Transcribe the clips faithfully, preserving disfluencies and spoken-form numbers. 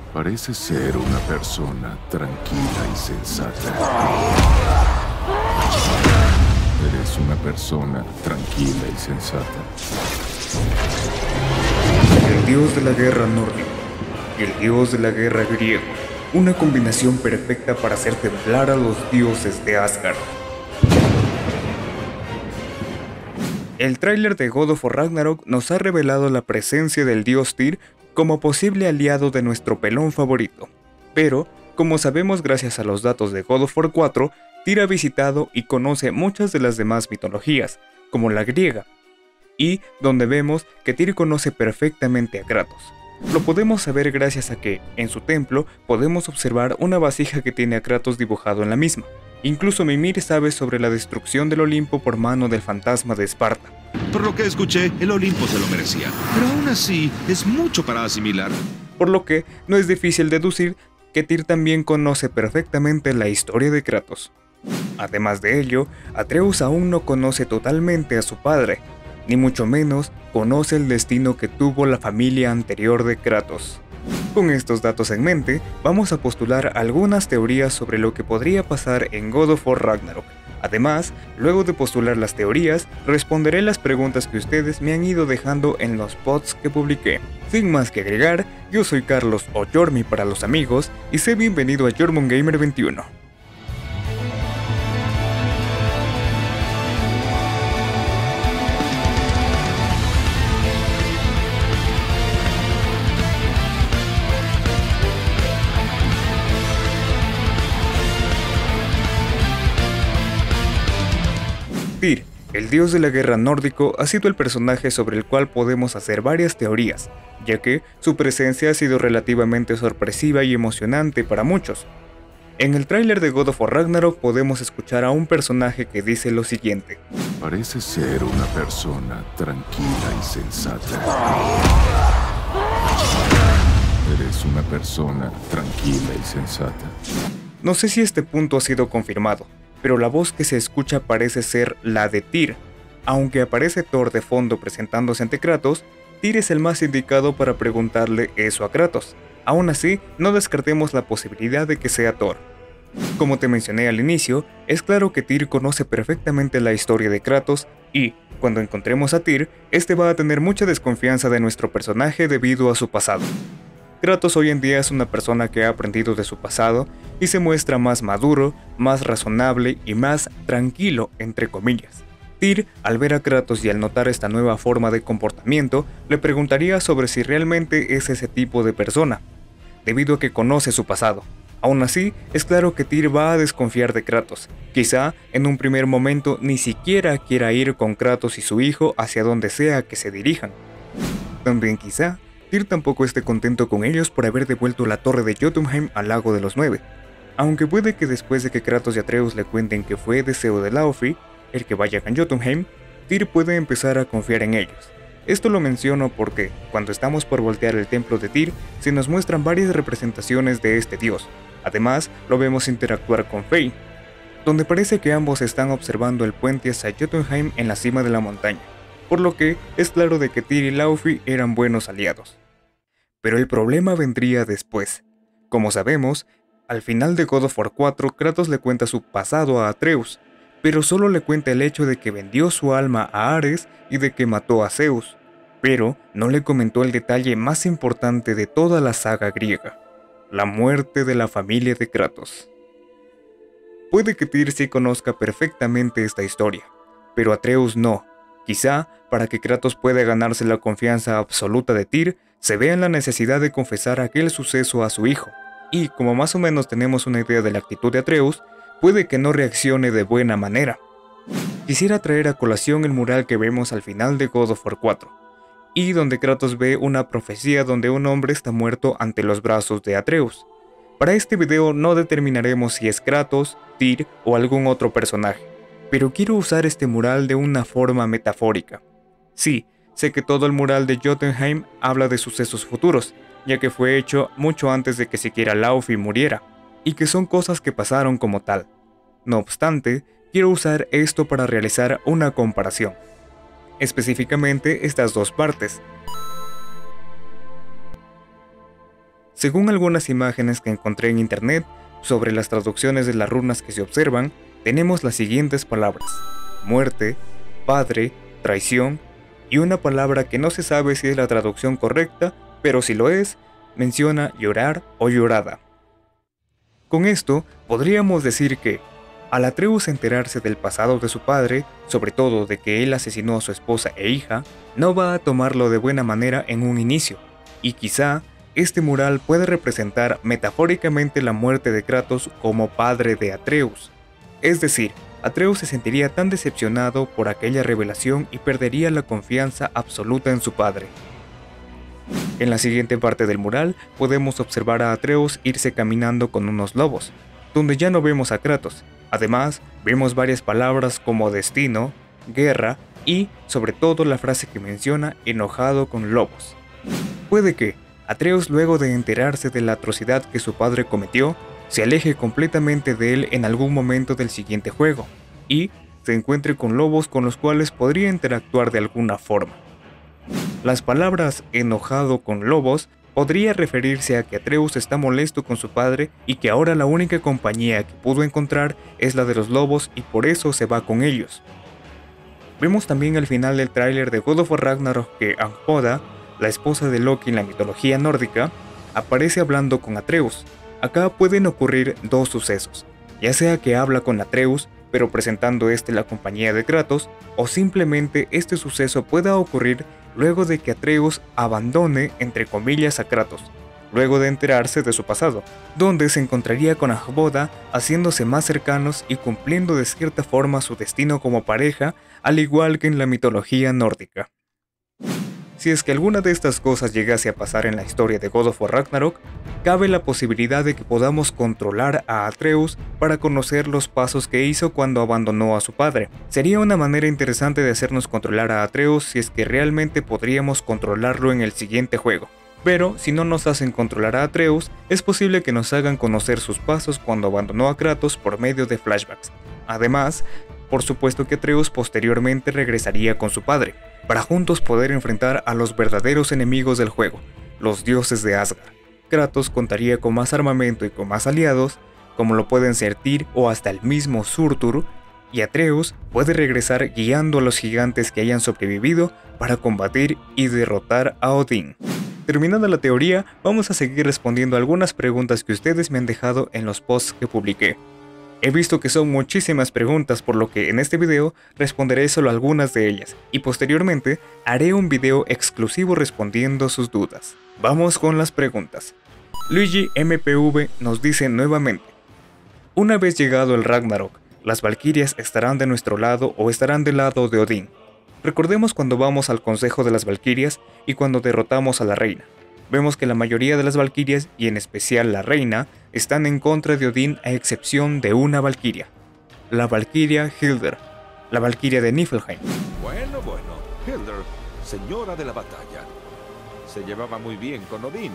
Parece ser una persona tranquila y sensata. Eres una persona tranquila y sensata. El dios de la guerra nórdico y el dios de la guerra griego. Una combinación perfecta para hacer temblar a los dioses de Asgard. El tráiler de God of War Ragnarok nos ha revelado la presencia del dios Tyr como posible aliado de nuestro pelón favorito. Pero, como sabemos gracias a los datos de God of War cuatro, Tyr ha visitado y conoce muchas de las demás mitologías, como la griega, y donde vemos que Tyr conoce perfectamente a Kratos. Lo podemos saber gracias a que, en su templo, podemos observar una vasija que tiene a Kratos dibujado en la misma. Incluso Mimir sabe sobre la destrucción del Olimpo por mano del fantasma de Esparta. Por lo que escuché, el Olimpo se lo merecía, pero aún así es mucho para asimilar. Por lo que no es difícil deducir que Tyr también conoce perfectamente la historia de Kratos. Además de ello, Atreus aún no conoce totalmente a su padre, ni mucho menos conoce el destino que tuvo la familia anterior de Kratos. Con estos datos en mente, vamos a postular algunas teorías sobre lo que podría pasar en God of War Ragnarok. Además, luego de postular las teorías, responderé las preguntas que ustedes me han ido dejando en los posts que publiqué. Sin más que agregar, yo soy Carlos o Jormi para los amigos y sé bienvenido a Jormongamer veintiuno. Tyr, el dios de la guerra nórdico, ha sido el personaje sobre el cual podemos hacer varias teorías, ya que su presencia ha sido relativamente sorpresiva y emocionante para muchos. En el tráiler de God of War Ragnarok podemos escuchar a un personaje que dice lo siguiente: Parece ser una persona tranquila y sensata. Eres una persona tranquila y sensata. No sé si este punto ha sido confirmado, pero la voz que se escucha parece ser la de Tyr. Aunque aparece Thor de fondo presentándose ante Kratos, Tyr es el más indicado para preguntarle eso a Kratos. Aún así, no descartemos la posibilidad de que sea Thor. Como te mencioné al inicio, es claro que Tyr conoce perfectamente la historia de Kratos y, cuando encontremos a Tyr, este va a tener mucha desconfianza de nuestro personaje debido a su pasado. Kratos hoy en día es una persona que ha aprendido de su pasado y se muestra más maduro, más razonable y más tranquilo, entre comillas. Tyr, al ver a Kratos y al notar esta nueva forma de comportamiento, le preguntaría sobre si realmente es ese tipo de persona, debido a que conoce su pasado. Aún así, es claro que Tyr va a desconfiar de Kratos. Quizá, en un primer momento, ni siquiera quiera ir con Kratos y su hijo hacia donde sea que se dirijan. También quizá, Tyr tampoco esté contento con ellos por haber devuelto la torre de Jotunheim al lago de los nueve, aunque puede que después de que Kratos y Atreus le cuenten que fue deseo de Laufey el que vaya con Jotunheim, Tyr puede empezar a confiar en ellos. Esto lo menciono porque, cuando estamos por voltear el templo de Tyr, se nos muestran varias representaciones de este dios. Además, lo vemos interactuar con Frey, donde parece que ambos están observando el puente hacia Jotunheim en la cima de la montaña, por lo que es claro de que Tyr y Laufey eran buenos aliados. Pero el problema vendría después. Como sabemos, al final de God of War cuatro, Kratos le cuenta su pasado a Atreus, pero solo le cuenta el hecho de que vendió su alma a Ares y de que mató a Zeus, pero no le comentó el detalle más importante de toda la saga griega: la muerte de la familia de Kratos. Puede que Tyr sí conozca perfectamente esta historia, pero Atreus no. Quizá, para que Kratos pueda ganarse la confianza absoluta de Tyr, se vea en la necesidad de confesar aquel suceso a su hijo, y como más o menos tenemos una idea de la actitud de Atreus, puede que no reaccione de buena manera. Quisiera traer a colación el mural que vemos al final de God of War cuatro, y donde Kratos ve una profecía donde un hombre está muerto ante los brazos de Atreus. Para este video no determinaremos si es Kratos, Tyr o algún otro personaje, pero quiero usar este mural de una forma metafórica. Sí, sé que todo el mural de Jotunheim habla de sucesos futuros, ya que fue hecho mucho antes de que siquiera Laufey muriera, y que son cosas que pasaron como tal. No obstante, quiero usar esto para realizar una comparación. Específicamente estas dos partes. Según algunas imágenes que encontré en internet sobre las traducciones de las runas que se observan, tenemos las siguientes palabras: muerte, padre, traición y una palabra que no se sabe si es la traducción correcta, pero si lo es, menciona llorar o llorada. Con esto, podríamos decir que, al Atreus enterarse del pasado de su padre, sobre todo de que él asesinó a su esposa e hija, no va a tomarlo de buena manera en un inicio, y quizá este mural puede representar metafóricamente la muerte de Kratos como padre de Atreus. Es decir, Atreus se sentiría tan decepcionado por aquella revelación y perdería la confianza absoluta en su padre. En la siguiente parte del mural podemos observar a Atreus irse caminando con unos lobos, donde ya no vemos a Kratos. Además, vemos varias palabras como destino, guerra y, sobre todo, la frase que menciona enojado con lobos. Puede que Atreus, luego de enterarse de la atrocidad que su padre cometió, se aleje completamente de él en algún momento del siguiente juego, y se encuentre con lobos con los cuales podría interactuar de alguna forma. Las palabras enojado con lobos podría referirse a que Atreus está molesto con su padre y que ahora la única compañía que pudo encontrar es la de los lobos y por eso se va con ellos. Vemos también al final del tráiler de God of War Ragnarok que Angbodda, la esposa de Loki en la mitología nórdica, aparece hablando con Atreus. Acá pueden ocurrir dos sucesos, ya sea que habla con Atreus, pero presentando este la compañía de Kratos, o simplemente este suceso pueda ocurrir luego de que Atreus abandone, entre comillas, a Kratos, luego de enterarse de su pasado, donde se encontraría con Angbodda haciéndose más cercanos y cumpliendo de cierta forma su destino como pareja, al igual que en la mitología nórdica. Si es que alguna de estas cosas llegase a pasar en la historia de God of War Ragnarok, cabe la posibilidad de que podamos controlar a Atreus para conocer los pasos que hizo cuando abandonó a su padre. Sería una manera interesante de hacernos controlar a Atreus si es que realmente podríamos controlarlo en el siguiente juego. Pero si no nos hacen controlar a Atreus, es posible que nos hagan conocer sus pasos cuando abandonó a Kratos por medio de flashbacks. Además, por supuesto que Atreus posteriormente regresaría con su padre, para juntos poder enfrentar a los verdaderos enemigos del juego, los dioses de Asgard. Kratos contaría con más armamento y con más aliados, como lo pueden ser Tyr o hasta el mismo Surtur, y Atreus puede regresar guiando a los gigantes que hayan sobrevivido para combatir y derrotar a Odín. Terminada la teoría, vamos a seguir respondiendo algunas preguntas que ustedes me han dejado en los posts que publiqué. He visto que son muchísimas preguntas, por lo que en este video responderé solo algunas de ellas, y posteriormente haré un video exclusivo respondiendo sus dudas. Vamos con las preguntas. Luigi M P V nos dice nuevamente: una vez llegado el Ragnarok, ¿las valquirias estarán de nuestro lado o estarán del lado de Odín? Recordemos cuando vamos al consejo de las valquirias y cuando derrotamos a la reina. Vemos que la mayoría de las valquirias, y en especial la reina, están en contra de Odín a excepción de una valquiria, la valquiria Hildir, la valquiria de Niflheim. Bueno, bueno, Hildir, señora de la batalla, se llevaba muy bien con Odín.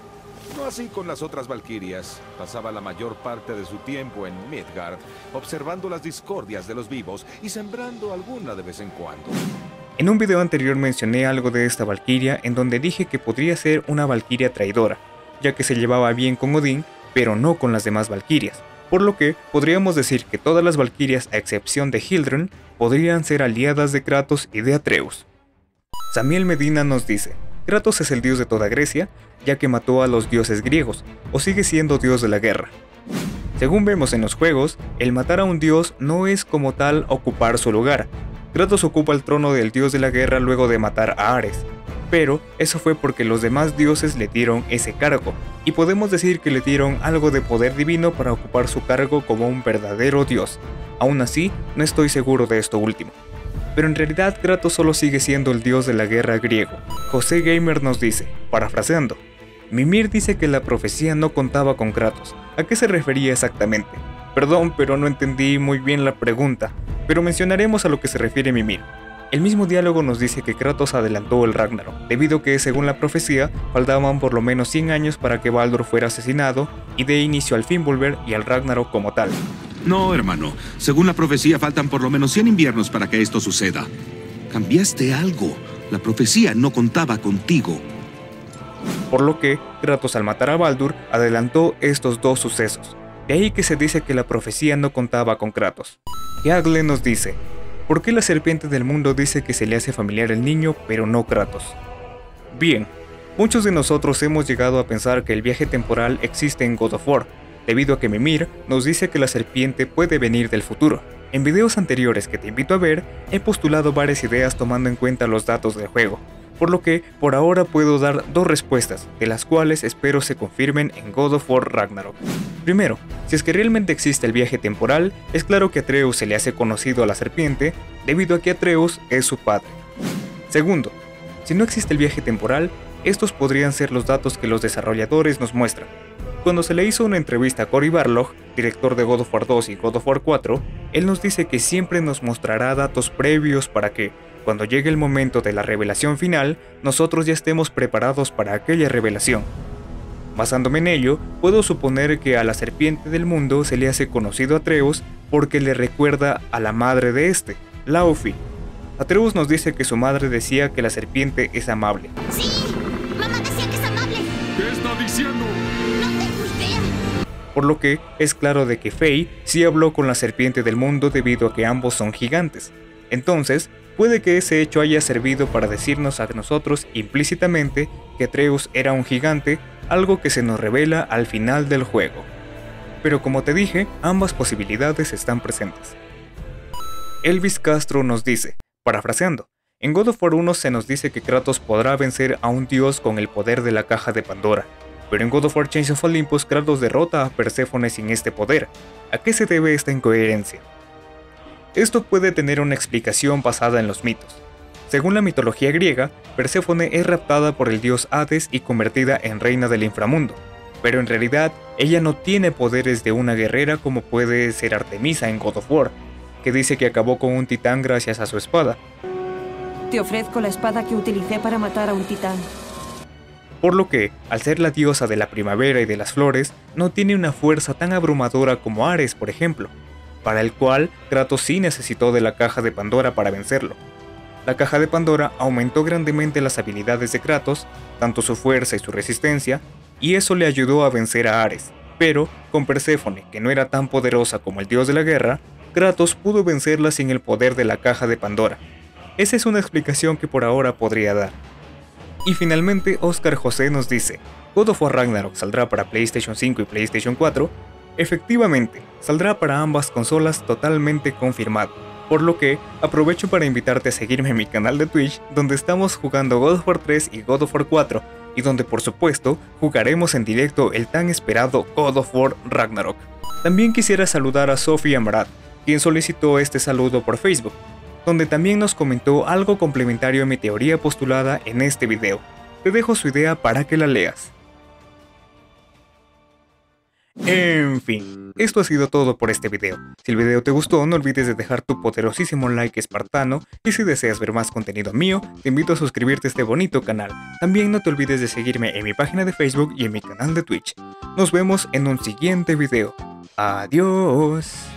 No así con las otras valquirias. Pasaba la mayor parte de su tiempo en Midgard, observando las discordias de los vivos y sembrando alguna de vez en cuando. En un video anterior mencioné algo de esta valquiria en donde dije que podría ser una valquiria traidora, ya que se llevaba bien con Odín, pero no con las demás valquirias, por lo que podríamos decir que todas las valquirias a excepción de Hildir podrían ser aliadas de Kratos y de Atreus. Samiel Medina nos dice: Kratos es el dios de toda Grecia, ya que mató a los dioses griegos, o sigue siendo dios de la guerra. Según vemos en los juegos, el matar a un dios no es como tal ocupar su lugar. Kratos ocupa el trono del dios de la guerra luego de matar a Ares, pero eso fue porque los demás dioses le dieron ese cargo, y podemos decir que le dieron algo de poder divino para ocupar su cargo como un verdadero dios. Aún así, no estoy seguro de esto último. Pero en realidad Kratos solo sigue siendo el dios de la guerra griego. José Gamer nos dice, parafraseando: Mimir dice que la profecía no contaba con Kratos. ¿A qué se refería exactamente? Perdón, pero no entendí muy bien la pregunta, pero mencionaremos a lo que se refiere Mimir. El mismo diálogo nos dice que Kratos adelantó el Ragnarok, debido a que, según la profecía, faltaban por lo menos cien años para que Baldur fuera asesinado y dé inicio al Fimbulver y al Ragnarok como tal. No, hermano. Según la profecía, faltan por lo menos cien inviernos para que esto suceda. Cambiaste algo. La profecía no contaba contigo. por lo que Kratos, al matar a Baldur, adelantó estos dos sucesos. De ahí que se dice que la profecía no contaba con Kratos. Eagle nos dice: ¿por qué la serpiente del mundo dice que se le hace familiar el niño pero no Kratos? Bien, muchos de nosotros hemos llegado a pensar que el viaje temporal existe en God of War, debido a que Mimir nos dice que la serpiente puede venir del futuro. En videos anteriores que te invito a ver, he postulado varias ideas tomando en cuenta los datos del juego, por lo que por ahora puedo dar dos respuestas, de las cuales espero se confirmen en God of War Ragnarok. Primero, si es que realmente existe el viaje temporal, es claro que Atreus se le hace conocido a la serpiente, debido a que Atreus es su padre. Segundo, si no existe el viaje temporal, estos podrían ser los datos que los desarrolladores nos muestran. Cuando se le hizo una entrevista a Cory Barlog, director de God of War dos y God of War cuatro, él nos dice que siempre nos mostrará datos previos para que, cuando llegue el momento de la revelación final, nosotros ya estemos preparados para aquella revelación. Basándome en ello, puedo suponer que a la serpiente del mundo se le hace conocido a Atreus porque le recuerda a la madre de este, Laufey. Atreus nos dice que su madre decía que la serpiente es amable. ¡Sí! ¡Mamá decía que es amable! ¿Qué está diciendo? ¡No tengo idea! Por lo que es claro de que Faye sí habló con la serpiente del mundo debido a que ambos son gigantes. Entonces, puede que ese hecho haya servido para decirnos a nosotros implícitamente que Atreus era un gigante, algo que se nos revela al final del juego. Pero como te dije, ambas posibilidades están presentes. Elvis Castro nos dice, parafraseando: en God of War uno se nos dice que Kratos podrá vencer a un dios con el poder de la caja de Pandora, pero en God of War Chains of Olympus Kratos derrota a Perséfone sin este poder. ¿A qué se debe esta incoherencia? Esto puede tener una explicación basada en los mitos. Según la mitología griega, Perséfone es raptada por el dios Hades y convertida en reina del inframundo, pero en realidad ella no tiene poderes de una guerrera como puede ser Artemisa en God of War, que dice que acabó con un titán gracias a su espada. Te ofrezco la espada que utilicé para matar a un titán. Por lo que, al ser la diosa de la primavera y de las flores, no tiene una fuerza tan abrumadora como Ares, por ejemplo, para el cual Kratos sí necesitó de la caja de Pandora para vencerlo. La caja de Pandora aumentó grandemente las habilidades de Kratos, tanto su fuerza y su resistencia, y eso le ayudó a vencer a Ares, pero con Perséfone, que no era tan poderosa como el dios de la guerra, Kratos pudo vencerla sin el poder de la caja de Pandora. Esa es una explicación que por ahora podría dar. Y finalmente Oscar José nos dice: God of War Ragnarok saldrá para PlayStation cinco y PlayStation cuatro. Efectivamente, saldrá para ambas consolas totalmente confirmado, por lo que aprovecho para invitarte a seguirme en mi canal de Twitch, donde estamos jugando God of War tres y God of War cuatro, y donde por supuesto jugaremos en directo el tan esperado God of War Ragnarok. También quisiera saludar a Sofía Marat, quien solicitó este saludo por Facebook, donde también nos comentó algo complementario a mi teoría postulada en este video. Te dejo su idea para que la leas. En fin, esto ha sido todo por este video. Si el video te gustó, no olvides de dejar tu poderosísimo like espartano, y si deseas ver más contenido mío, te invito a suscribirte a este bonito canal. También no te olvides de seguirme en mi página de Facebook y en mi canal de Twitch. Nos vemos en un siguiente video. Adiós.